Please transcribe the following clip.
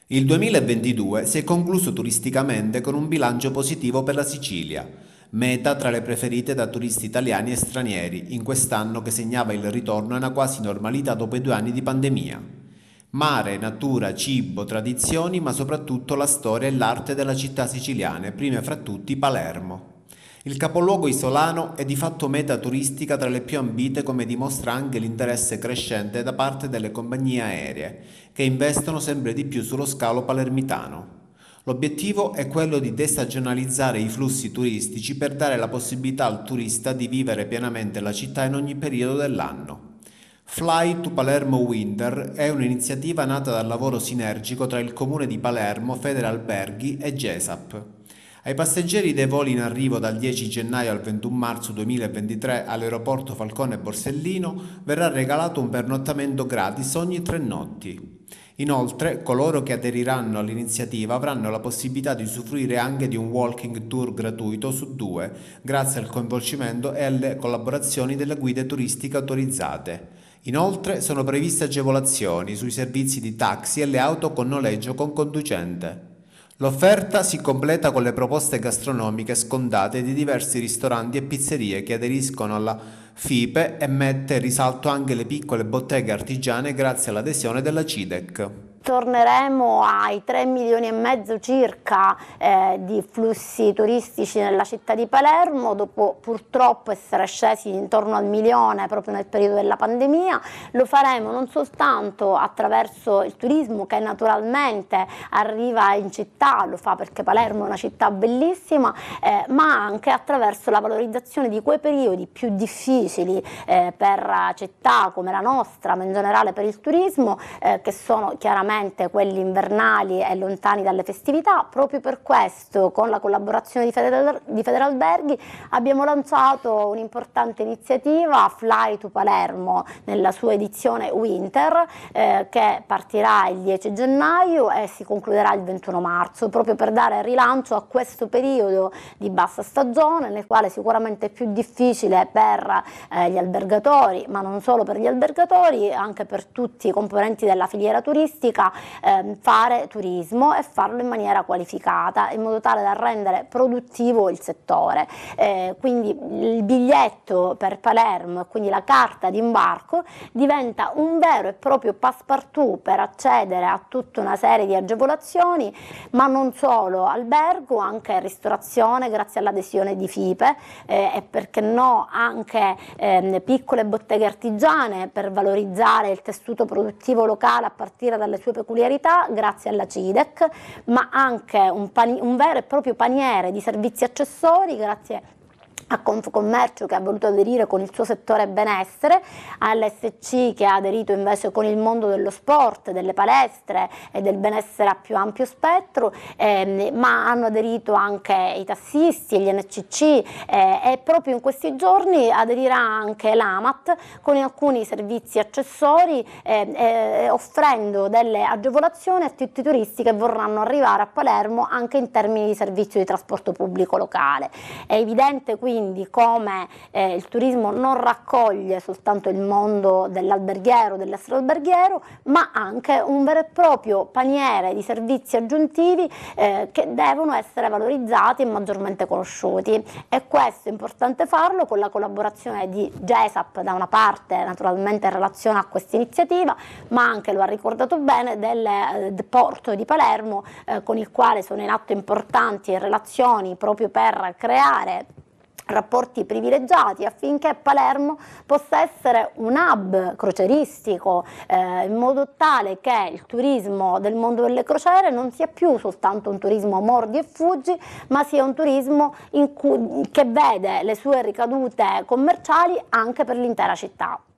Il 2022 si è concluso turisticamente con un bilancio positivo per la Sicilia, meta tra le preferite da turisti italiani e stranieri, in quest'anno che segnava il ritorno a una quasi normalità dopo i 2 anni di pandemia. Mare, natura, cibo, tradizioni, ma soprattutto la storia e l'arte della città siciliane, prime fra tutti Palermo. Il capoluogo isolano è di fatto meta turistica tra le più ambite, come dimostra anche l'interesse crescente da parte delle compagnie aeree, che investono sempre di più sullo scalo palermitano. L'obiettivo è quello di destagionalizzare i flussi turistici per dare la possibilità al turista di vivere pienamente la città in ogni periodo dell'anno. Fly to Palermo Winter è un'iniziativa nata dal lavoro sinergico tra il Comune di Palermo, Federalberghi e GESAP. Ai passeggeri dei voli in arrivo dal 10 gennaio al 21 marzo 2023 all'aeroporto Falcone Borsellino verrà regalato un pernottamento gratis ogni 3 notti. Inoltre, coloro che aderiranno all'iniziativa avranno la possibilità di usufruire anche di un walking tour gratuito su due, grazie al coinvolgimento e alle collaborazioni delle guide turistiche autorizzate. Inoltre sono previste agevolazioni sui servizi di taxi e le auto con noleggio con conducente. L'offerta si completa con le proposte gastronomiche scontate di diversi ristoranti e pizzerie che aderiscono alla FIPE e mette in risalto anche le piccole botteghe artigiane grazie all'adesione della CIDEC. Torneremo ai 3 milioni e mezzo circa di flussi turistici nella città di Palermo, dopo purtroppo essere scesi intorno al milione proprio nel periodo della pandemia. Lo faremo non soltanto attraverso il turismo che naturalmente arriva in città, lo fa perché Palermo è una città bellissima, ma anche attraverso la valorizzazione di quei periodi più difficili per città come la nostra, ma in generale per il turismo, che sono chiaramente quelli invernali e lontani dalle festività. Proprio per questo, con la collaborazione di Federalberghi, abbiamo lanciato un'importante iniziativa, Fly to Palermo, nella sua edizione Winter, che partirà il 10 gennaio e si concluderà il 21 marzo, proprio per dare rilancio a questo periodo di bassa stagione, nel quale sicuramente è più difficile per gli albergatori, ma non solo per gli albergatori, anche per tutti i componenti della filiera turistica, fare turismo e farlo in maniera qualificata, in modo tale da rendere produttivo il settore. Quindi il biglietto per Palermo, quindi la carta d'imbarco, diventa un vero e proprio passepartout per accedere a tutta una serie di agevolazioni, ma non solo, albergo, anche ristorazione grazie all'adesione di FIPE, e perché no anche piccole botteghe artigiane per valorizzare il tessuto produttivo locale a partire dalle sue peculiarità grazie alla CIDEC, ma anche un vero e proprio paniere di servizi accessori grazie a Confcommercio, che ha voluto aderire con il suo settore benessere, all'SC che ha aderito invece con il mondo dello sport, delle palestre e del benessere a più ampio spettro, ma hanno aderito anche i tassisti e gli NCC, e proprio in questi giorni aderirà anche l'AMAT con alcuni servizi accessori, offrendo delle agevolazioni a tutti i turisti che vorranno arrivare a Palermo anche in termini di servizio di trasporto pubblico locale. È evidente quindi come il turismo non raccoglie soltanto il mondo dell'alberghiero, dell'extraalberghiero, ma anche un vero e proprio paniere di servizi aggiuntivi che devono essere valorizzati e maggiormente conosciuti, e questo è importante farlo con la collaborazione di GESAP da una parte, naturalmente in relazione a questa iniziativa, ma anche, lo ha ricordato bene, del Porto di Palermo, con il quale sono in atto importanti relazioni proprio per creare rapporti privilegiati affinché Palermo possa essere un hub crocieristico, in modo tale che il turismo del mondo delle crociere non sia più soltanto un turismo mordi e fuggi, ma sia un turismo che vede le sue ricadute commerciali anche per l'intera città.